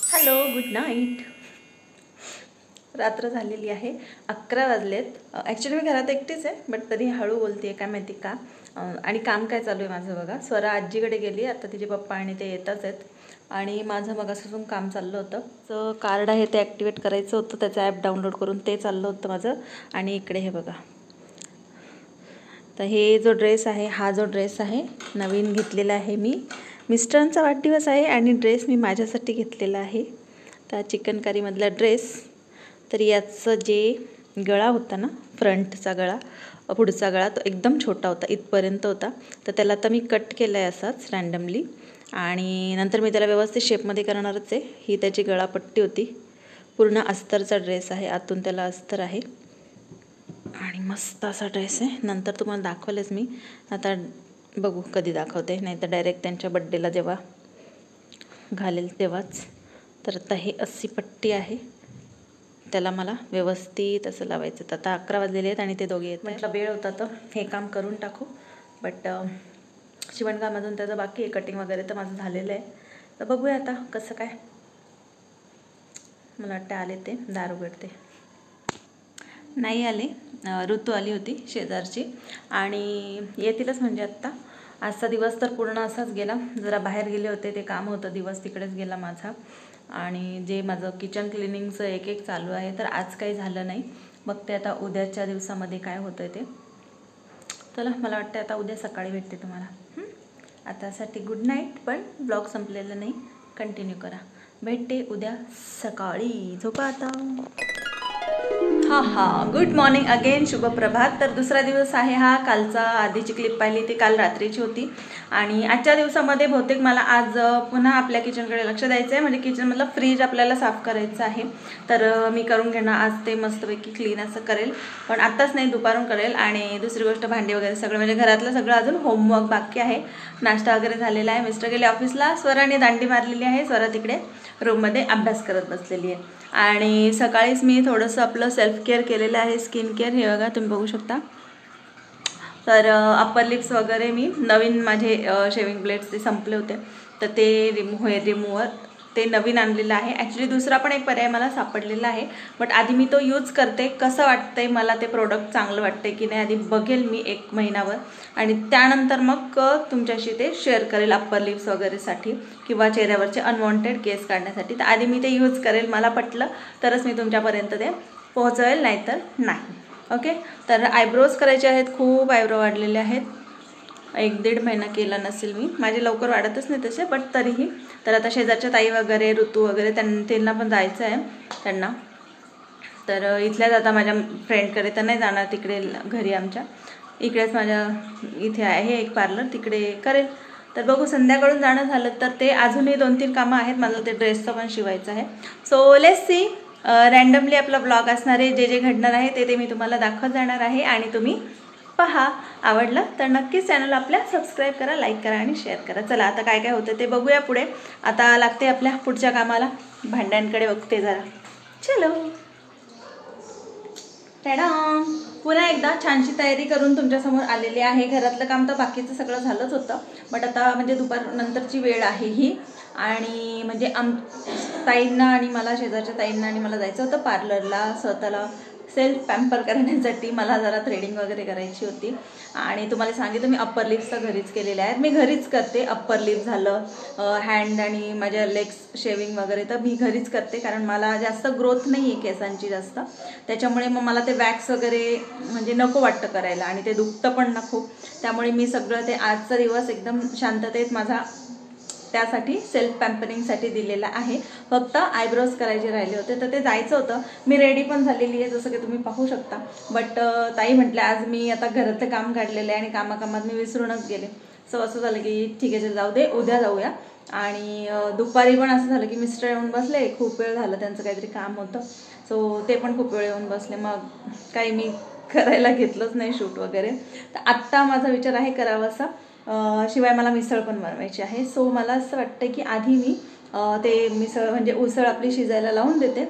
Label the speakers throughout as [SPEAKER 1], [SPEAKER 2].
[SPEAKER 1] Hello, good night. रात्र झालेली आहे, 11 वाजलेत. ॲक्च्युली मी घरात एकटीच आहे, बट तरी हळू बोलते आहे, काय माहिती का. आणि काम काय चालू आहे माझं बघा. स्वरा आजीकडे गेली, आता तिचे पप्पा आणि ते येतच आहेत. आणि माझं मगापासून काम चाललं होतं. तर कार्ड आहे ते ॲक्टिवेट करायचं होतं, त्याचं ॲप डाउनलोड करून ते चाललं होतं माझं. आणि इकडे हे बघा, तर हे जो ड्रेस आहे, हा जो ड्रेस आहे नवीन घेतलेला आहे मी. मिस्टरांचा वाढदिवस आहे आणि ड्रेस मी माझ्यासाठी घेतलेला आहे. तर चिकनकारीमधला ड्रेस. तर याचं जे गळा होता ना, फ्रंटचा गळा, पुढचा गळा, तो एकदम छोटा होता, इथपर्यंत होता. तर त्याला आता मी कट केला आहे असाच रँडमली. आणि नंतर मी त्याला व्यवस्थित शेपमध्ये करणारच आहे. ही त्याची गळापट्टी होती. पूर्ण अस्तरचा ड्रेस आहे, आतून त्याला अस्तर आहे आणि मस्त असा ड्रेस आहे. नंतर तुम्हाला दाखवलेच मी, आता बघू कधी दाखवते, नाही तर डायरेक्ट त्यांच्या बड्डेला जेव्हा घालेल तेव्हाच. तर आता हे अस्सी पट्टी आहे, त्याला मला व्यवस्थित असं लावायचं. तर आता 11 वाजलेले आहेत आणि ते दोघे आहेत. म्हटलं वेळ होता तर हे काम करून टाकू, बट शिवणकामातून त्याचं बाकी आहे. कटिंग वगैरे तर माझं झालेलं आहे. तर बघूया आता कसं काय. मला वाटतं आले, ते दार उघडते. नाही आले, ऋतू आली होती शेजारची आणि येतीलच म्हणजे आत्ता. आजचा दिवस तर पूर्ण असाच गेला, जरा बाहेर गेले होते, ते काम होतं, दिवस तिकडेच गेला माझा. आणि जे माझं किचन क्लिनिंगचं एक एक चालू आहे, तर आज काही झालं नाही. मग ते आता उद्याच्या दिवसामध्ये काय होतं ते. चला, मला वाटतं आता उद्या सकाळी भेटते तुम्हाला. आतासाठी गुड नाईट, पण ब्लॉग संपलेला नाही, कंटिन्यू करा. भेटते उद्या सकाळी. झोपा आता. गुड मॉर्निंग अगेन, शुभ प्रभात. तर दुसरा दिवस आहे हा. कालचा आधीची क्लिप पाहिली ती काल रात्रीची होती. आणि आजच्या दिवसामध्ये बहुतेक मला आज पुन्हा आपल्या किचनकडे लक्ष द्यायचं आहे. म्हणजे किचनमधलं फ्रीज आपल्याला साफ करायचं आहे, तर मी करून घेणार आज ते मस्तपैकी क्लीन असं करेल. पण आत्ताच नाही, दुपारून करेल. आणि दुसरी गोष्ट, भांडी वगैरे सगळं, म्हणजे घरातलं सगळं अजून होमवर्क बाकी आहे. नाश्ता वगैरे झालेला आहे, मिस्टर गेले ऑफिसला, स्वराने दांडी मारलेली आहे. स्वरा तिकडे रूममध्ये अभ्यास करत बसलेली आहे. आणि सकाळीच मी थोडंसं आपलं सेल्फ केअर केलेलं आहे, स्किन केअर. हे बघा, तुम्ही बघू शकता. तर अप्पर लिप्स वगैरे मी नवीन, माझे शेविंग ब्लेड्स ते संपले होते, तर ते हेअर रिमूव्हर ते नवीन आणलेलं आहे. ॲक्च्युली दुसरा पण एक पर्याय मला सापडलेला आहे, बट आधी मी तो यूज करते. कसं वाटतंय मला ते प्रोडक्ट, चांगलं वाटतंय की नाही, आधी बघेल मी 1 महिनाभर आणि त्यानंतर मग तुमच्याशी ते शेअर करेल. अप्पर लिप्स वगैरेसाठी किंवा चेहऱ्यावरचे अनवॉन्टेड केस काढण्यासाठी. तर आधी मी ते यूज करेल, मला पटलं तरच मी तुमच्यापर्यंत ते पोहोचवेल, नाहीतर नाही. ओके. तर आयब्रोज करायचे आहेत, खूप आयब्रो वाढलेले आहेत. 1-1.5 महिना केला नसेल मी, माझे लवकर वाढतच नाही तसे, बट तरीही. तर आता शेजारच्या ताई वगैरे, ऋतू वगैरे, त्यांना पण जायचं आहे त्यांना. तर इथल्याच आता माझ्या फ्रेंडकडे तर नाही जाणार, तिकडे घरी आमच्या इकडेच माझ्या इथे आहे एक पार्लर, तिकडे करेल. तर बघू, संध्याकाळून जाणं झालं तर ते. अजूनही 2-3 कामं आहेत, मला ते ड्रेसचं पण शिवायचं आहे. So let's see. रँडमली आपला ब्लॉग असणार आहे, जे जे घडणार आहे ते मी तुम्हाला दाखवत जाणार आहे आणि तुम्ही पहा. आवडलं तर नक्कीच चॅनल आपल्या सबस्क्राईब करा, लाईक करा आणि शेअर करा. चला, आता काय काय होतं ते बघूया पुढे. आता लागते आपल्या पुढच्या कामाला, भांड्यांकडे बघते जरा. चलो, टॅडा. पुन्हा एकदा छानशी तयारी करून तुमच्यासमोर आलेली आहे. घरातलं काम तर बाकीचं सगळं झालंच होतं, बट आता म्हणजे दुपार नंतरची वेळ आहे ही. आणि म्हणजे ताईंना आणि मला, शेजारच्या ताईंना आणि मला जायचं होतं पार्लरला, स्वतःला सेल्फ पॅम्पर करण्यासाठी. मला जरा थ्रेडिंग वगैरे करायची होती. आणि तुम्हाला सांगितलं मी अप्पर लिप्स तर घरीच केलेले आहेत, मी घरीच करते. अप्पर लिप्स झालं, हँड आणि माझ्या लेग्स शेविंग वगैरे तर मी घरीच करते, कारण मला जास्त ग्रोथ नाही आहे केसांची जास्त, त्याच्यामुळे मग मला ते वॅक्स वगैरे म्हणजे नको वाटतं करायला, आणि ते दुखतं पण ना खूप. त्यामुळे मी सगळं ते आजचा दिवस एकदम शांततेत माझा त्यासाठी सेल्फ पॅम्परिंगसाठी दिलेला आहे. फक्त आयब्रोज करायचे राहिले होते, तर ते जायचं होतं. मी रेडी पण झालेली आहे, जसं की तुम्ही पाहू शकता. बट ताई म्हटलं आज मी आता घरातलं काम काढलेलं आहे आणि कामाकामात मी विसरूनच गेले. सो असं झालं की ठीक आहे, जाऊ दे, उद्या जाऊया. आणि दुपारी पण असं झालं की मिस्टर येऊन बसले, खूप वेळ झालं, त्यांचं काहीतरी काम होतं. सो ते पण खूप वेळ येऊन बसले, मग काही मी करायला घेतलंच नाही शूट वगैरे. तर आत्ता माझा विचार आहे करावासा. शिवाय मला मिसळ पण बनवायची आहे. सो मला असं वाटतं की आधी मी ते मिसळ म्हणजे उसळ आपली शिजायला लावून देते.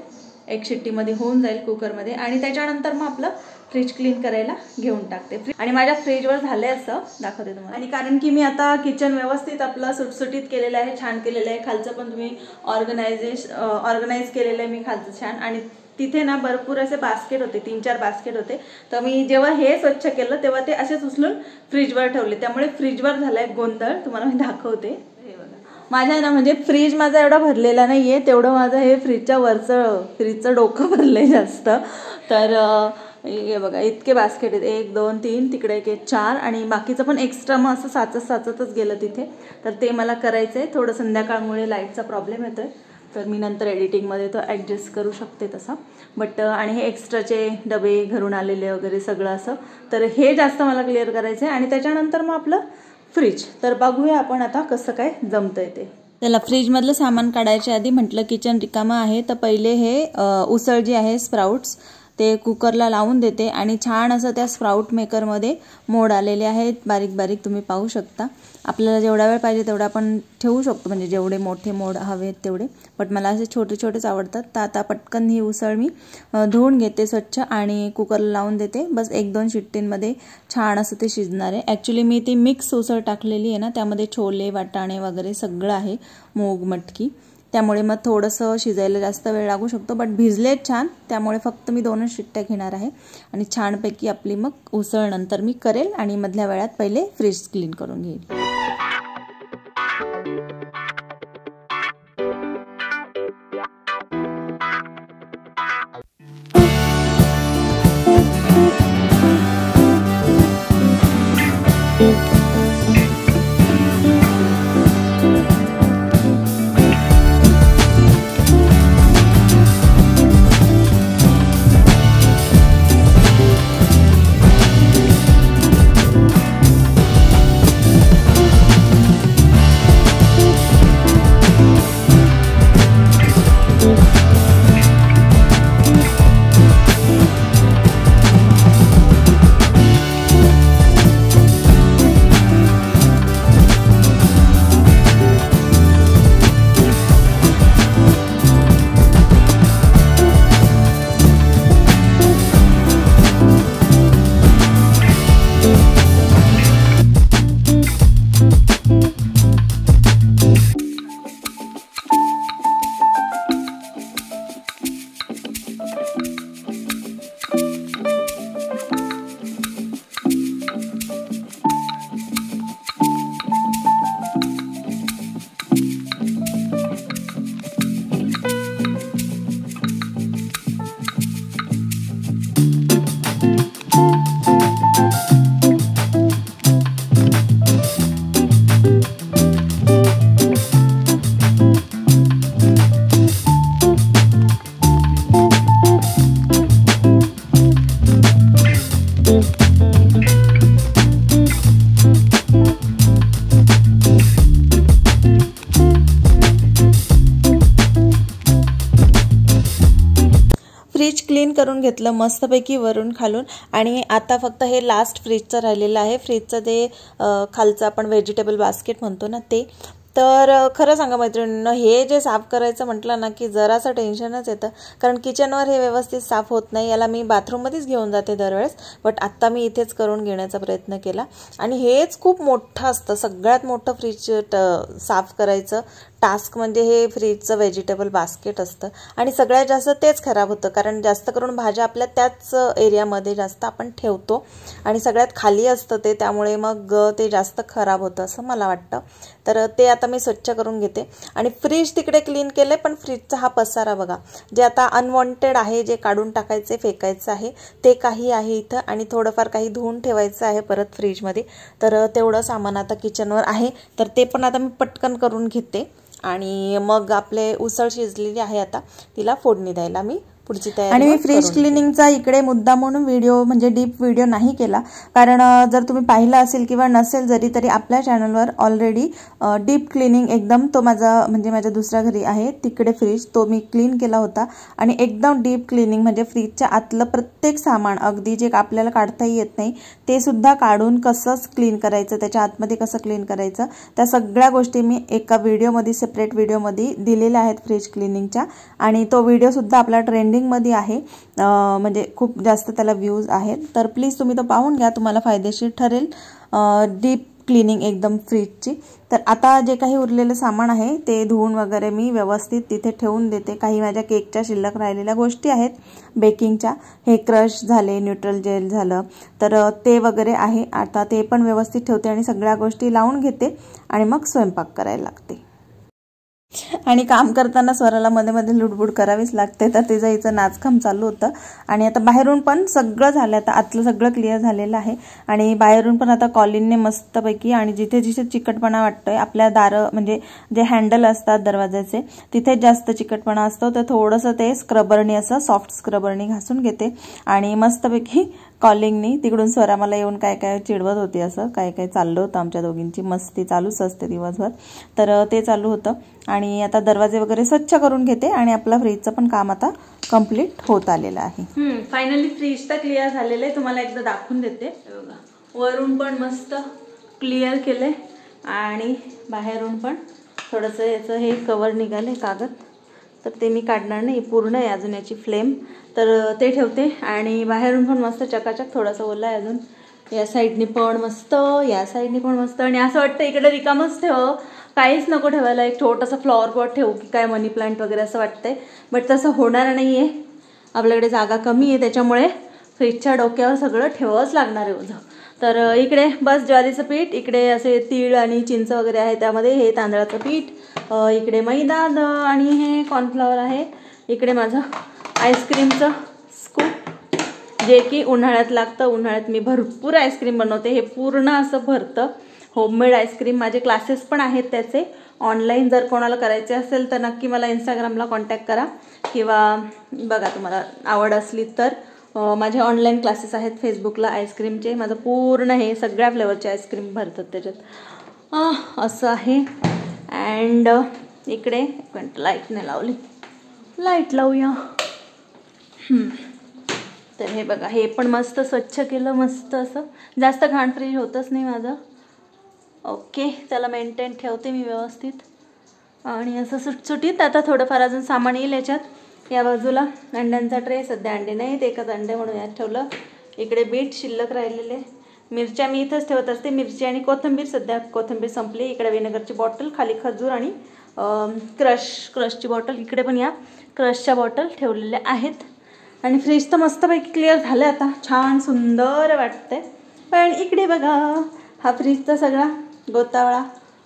[SPEAKER 1] 1 शिट्टीमध्ये होऊन जाईल कुकरमध्ये आणि त्याच्यानंतर मग आपलं फ्रीज क्लीन करायला घेऊन टाकते। आणि माझ्या फ्रीजवर झाले असं दाखवते तुम्हाला। आणि कारण की मी आता किचन व्यवस्थित आपलं सुटसुटीत केलेलं आहे, छान केलेलं आहे, खालचं पण तुम्ही ऑर्गनाइज केलेलं आहे मी खालचं छान। आणि तिथे ना भरपूर असे बास्केट होते, 3-4 बास्केट होते, तर मी जेव्हा हे स्वच्छ केलं तेव्हा ते असेच उचलून फ्रीजवर ठेवले, त्यामुळे फ्रीजवर झालाय गोंधळ, तुम्हाला मी दाखवते। माझ्या ना म्हणजे फ्रीज माझा एवढा भरलेला नाही आहे, तेवढं माझं हे फ्रीजच्या वरचं फ्रीजचं डोकं भरलं जास्त। तर हे बघा इतके बास्केट आहेत, 1 2 3 तिकडे 1 4 आणि बाकीचं पण एक्स्ट्रा मग असं साचतच गेलं तिथे। तर ते मला करायचं आहे, थोडं संध्याकाळमुळे लाईटचा प्रॉब्लेम येतोय, तर मी नंतर एडिटिंगमध्ये तो ॲडजस्ट करू शकते तसा। बट आणि हे एक्स्ट्राचे डबे घरून आलेले वगैरे सगळं असं, तर हे जास्त मला क्लिअर करायचं आहे। आणि त्याच्यानंतर मग आपलं फ्रीज, तर बघूया आपण आता कसं काय जमतंय ते। त्याला फ्रीजमधलं सामान काढायच्या आधी म्हटलं किचन रिकामं आहे, तर पहिले हे उसळ जी आहे स्प्राउट्स ते कुकरला लावून देते आणि छान असं त्या स्प्राउट मेकरमध्ये मोड आलेले आहेत, बारीक बारीक तुम्ही पाहू शकता। आपल्याला जेवढा वेळ पाहिजे तेवढा आपण ठेवू शकतो, म्हणजे जेवढे मोठे मोड हवेत तेवढे, बट मला असे छोटे छोटेच आवडतात। तर आता पटकन ही उसळ मी धुवून घेते स्वच्छ आणि कुकरला लावून देते, बस 1-2 शिट्टींमध्ये छान असं ते शिजणार आहे। ॲक्च्युली मी ती मिक्स उसळ टाकलेली आहे ना, त्यामध्ये छोले वाटाणे वगैरे सगळं आहे, मूग मटकी, त्यामुळे मग थोडंसं शिजायला जास्त वेळ लागू शकतो, बट भिजलेत छान, त्यामुळे फक्त मी 2च शिट्ट्या घेणार आहे आणि छानपैकी आपली मग उसळ नंतर मी करेल आणि मधल्या वेळात पहिले फ्रीज क्लीन करून घेईल। फ्रीज क्लीन करून घेतलं मस्तपैकी वरून खालून, आणि आता फक्त हे लास्ट फ्रीजचं राहिलेलं आहे, फ्रीजचं ते खालचं आपण व्हेजिटेबल बास्केट म्हणतो ना ते। तर खरं सांगा मैत्रिणींनो, हे जे साफ करायचं म्हटलं ना की जरासं टेन्शनच येतं, कारण किचनवर हे व्यवस्थित साफ होत नाही। याला मी बाथरूममध्येच घेऊन जाते दरवेळेस, बट आत्ता मी इथेच करून घेण्याचा प्रयत्न केला। आणि हेच खूप मोठं असतं, सगळ्यात मोठं फ्रीज साफ करायचं टास्क म्हणजे हे फ्रीजचं व्हेजिटेबल बास्केट असतं, आणि सगळ्यात जास्त तेच खराब होतं, कारण जास्त करून भाज्या आपल्या त्याच एरियामध्ये जास्त आपण ठेवतो आणि सगळ्यात खाली असतं ते, त्यामुळे मग ते जास्त खराब होतं असं मला वाटतं। तर ते आता मी स्वच्छ करून घेते आणि फ्रीज तिकडे क्लीन केले, पण फ्रीजचा हा पसारा बघा, जे आता अनवॉन्टेड आहे, जे काढून टाकायचे फेकायचं आहे ते काही आहे इथं, आणि थोडंफार काही धुवून ठेवायचं आहे परत फ्रीजमध्ये। तर तेवढं सामान आता किचनवर आहे, तर ते पण आता मी पटकन करून घेते आणि मग आपले उसळ शिजलेली आहे, आता तिला फोडणी द्यायला मी पुढची तयारी। आणि मी फ्रीज क्लिनिंगचा इकडे मुद्दा म्हणून व्हिडिओ म्हणजे डीप व्हिडिओ नाही केला, कारण जर तुम्ही पाहिला असेल किंवा नसेल जरी तरी आपल्या चॅनलवर ऑलरेडी डीप क्लिनिंग एकदम तो माझा म्हणजे माझ्या दुसऱ्या घरी आहे तिकडे फ्रीज तो मी क्लीन केला होता, आणि एकदम डीप क्लिनिंग म्हणजे फ्रीजच्या आतलं प्रत्येक सामान अगदी जे आपल्याला काढताही येत नाही ते सुद्धा काढून कसं क्लीन करायचं, त्याच्या आतमध्ये कसं क्लीन करायचं, त्या सगळ्या गोष्टी मी एका व्हिडिओमध्ये सेपरेट व्हिडिओमध्ये दिलेल्या आहेत फ्रीज क्लिनिंगच्या, आणि तो व्हिडिओ सुद्धा आपला ट्रेंडिंग ट्रेंडिंगमध्ये आहे, म्हणजे खूप जास्त त्याला व्ह्यूज आहेत. तर प्लीज तुम्ही तो पाहून घ्या, तुम्हाला फायदेशीर ठरेल. डीप क्लिनिंग एकदम फ्रीजची. तर आता जे काही उरलेलं सामान आहे ते धुवून वगैरे मी व्यवस्थित तिथे ठेवून देते. काही माझ्या केकच्या शिल्लक राहिलेल्या गोष्टी आहेत बेकिंगच्या, हे क्रश झाले, न्यूट्रल जेल झालं, तर ते वगैरे आहे. आता ते पण व्यवस्थित ठेवते आणि सगळ्या गोष्टी लावून घेते आणि मग स्वयंपाक करायला लागते. आणि काम करताना स्वराला मध्ये मध्ये लुडबुड करावीच लागते, तर तिचं हिचं नाचकाम चालू होतं. आणि आता बाहेरून पण सगळं झालं, आता आतलं सगळं क्लिअर झालेलं आहे आणि बाहेरून पण आता कॉलिनने मस्तपैकी, आणि जिथे जिथे चिकटपणा वाटतोय आपल्या म्हणजे जे हँडल असतात दरवाजाचे तिथे जास्त चिकटपणा असतो, तर थोडंसं ते स्क्रबरनी, असं सॉफ्ट स्क्रबरनी घासून घेते आणि मस्तपैकी कॉलिंगनी. तिकडून स्वरा मला येऊन काय काय चिडवत होती, असं काय काय चाललं होतं, आमच्या दोघींची मस्ती चालूच असते दिवसभर. तर ते चालू होतं आणि आता दरवाजे वगैरे स्वच्छ करून घेते आणि आपला फ्रीजचं पण काम आता कंप्लीट होत आलेलं आहे. फायनली फ्रीज तर क्लिअर झालेलं आहे, तुम्हाला एकदा दाखवून देते. वरून पण मस्त क्लिअर केले आणि बाहेरून पण थोडंसं याचं हे कवर निघाले कागद, तर ते मी काढणार नाही, पूर्ण आहे अजून याची फ्लेम, तर ते ठेवते. आणि बाहेरून पण मस्त चकाचक, थोडंसं ओलं आहे अजून, या साईडनी पण मस्त, या साईडनी पण मस्त. आणि असं वाटतं इकडे रिकामच ठेव, काहीच नको ठेवायला, एक छोटासा फ्लॉवर पॉट ठेवू की काय, मनी प्लांट वगैरे असं वाटतंय. बट तसं होणार नाही आहे, आपल्याकडे जागा कमी आहे, त्याच्यामुळे फ्रीजच्या डोक्यावर सगळं ठेवावंच लागणार आहे ओझं. तर इकडे बस ज्वारीचं पीठ, इकडे असे तीळ आणि चिंच वगैरे आहे, त्यामध्ये हे तांदळाचं पीठ, इकडे मैदा आणि हे कॉर्नफ्लॉवर आहे, इकडे माझं आईस्क्रीमचं स्कूप, जे की उन्हाळ्यात लागतं. उन्हाळ्यात मी भरपूर आईस्क्रीम बनवते, हे पूर्ण असं भरतं. होममेड आईस्क्रीम, माझे क्लासेस पण आहेत त्याचे ऑनलाईन, जर कोणाला करायचे असेल तर नक्की मला इंस्टाग्रामला कॉन्टॅक्ट करा, किंवा बघा तुम्हाला आवड असली तर माझे ऑनलाईन क्लासेस आहेत फेसबुकला आईस्क्रीमचे. माझं पूर्ण हे सगळ्या फ्लेवरचे आईस्क्रीम भरतात त्याच्यात, असं आहे. अँड इकडे लाईट नाही लावली, लाईट लावूया. तर हे बघा, हे पण मस्त स्वच्छ केलं, मस्त असं, जास्त घाण फ्रीज होतच नाही माझं. ओके, त्याला मेंटेन ठेवते मी व्यवस्थित आणि असं सुटसुटीत. आता थोडंफार अजून सामान येईल याच्यात. या बाजूला अंड्यांचा ट्रे, सध्या अंडे नाहीत, एकच अंडे म्हणून यात ठेवलं. इकडे बीट शिल्लक राहिलेले, मिरच्या मी इथंच ठेवत असते, मिरची आणि कोथिंबीर, सध्या कोथिंबीर संपली. इकडे विनेगरची बॉटल, खाली खजूर आणि क्रशची बॉटल, इकडे पण या क्रशच्या बॉटल ठेवलेल्या आहेत. आणि फ्रीज तर मस्तपैकी क्लिअर झालं, आता छान सुंदर वाटतंय. पण इकडे बघा, हा फ्रीजचा सगळा गोतावळा.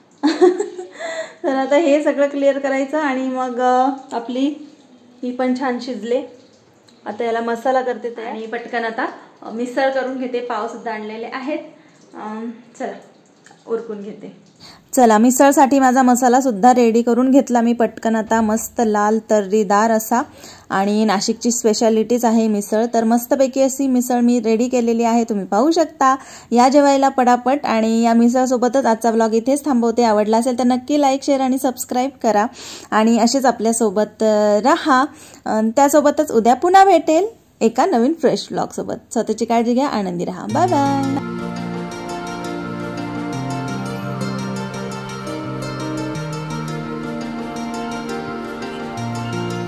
[SPEAKER 1] तर आता हे सगळं क्लिअर करायचं आणि मग आपली ही पण छान शिजले. आता याला मसाला करते ते, आणि पटकन आता मिसळ करून घेते. पावसुद्धा आणलेले आहेत, चला उरकून घेते. चला, मिसळसाठी माझा मसाला सुद्धा रेडी करून घेतला मी पटकन. आता मस्त लाल तर्रीदार असा, आणि नाशिकची स्पेशालिटीच आहे मिसळ, तर मस्तपैकी अशी मिसळ मी रेडी केलेली आहे, तुम्ही पाहू शकता. या जेवायला पटापट. आणि या मिसळसोबतच आजचा ब्लॉग इथेच थांबवते. आवडला असेल तर नक्की लाईक, शेअर आणि सबस्क्राईब करा, आणि असेच आपल्यासोबत राहा. त्यासोबतच उद्या पुन्हा भेटेल एका नवीन फ्रेश ब्लॉगसोबत. स्वतःची काळजी घ्या, आनंदी राहा. Bye bye.